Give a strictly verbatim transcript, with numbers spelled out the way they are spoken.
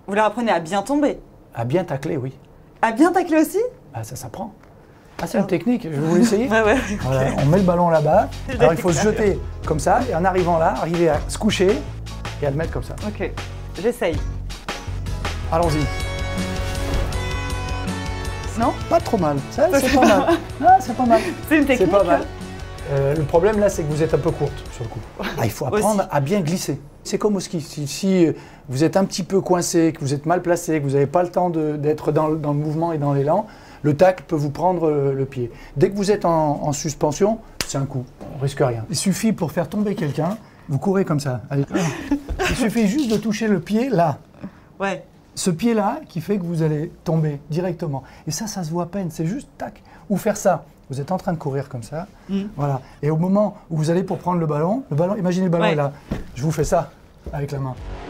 Vous leur apprenez à bien tomber? À bien tacler, oui. À bien tacler aussi? Ah, ça s'apprend. Ah, c'est une technique, je vais vous l'essayer. Ouais, ouais. Voilà, on met le ballon là-bas. Alors il faut se jeter comme ça, et en arrivant là, arriver à se coucher et à le mettre comme ça. Ok, j'essaye. Allons-y. Non? Pas trop mal. Ça, c'est pas mal. Ah, c'est pas mal. C'est une technique. C'est pas mal. Euh, le problème là, c'est que vous êtes un peu courte sur le coup. Ah, il faut apprendre Aussi. à bien glisser. C'est comme au ski. Si, si vous êtes un petit peu coincé, que vous êtes mal placé, que vous n'avez pas le temps d'être dans, dans le mouvement et dans l'élan, le tacle peut vous prendre le, le pied. Dès que vous êtes en, en suspension, c'est un coup. On risque rien. Il suffit pour faire tomber quelqu'un, vous courez comme ça. Allez. Il suffit juste de toucher le pied là. Ouais. Ce pied-là qui fait que vous allez tomber directement. Et ça, ça se voit à peine. C'est juste tac. Ou faire ça. Vous êtes en train de courir comme ça. Mm. Voilà. Et au moment où vous allez pour prendre le ballon, le ballon, imaginez le ballon Ouais. est là. Je vous fais ça avec la main.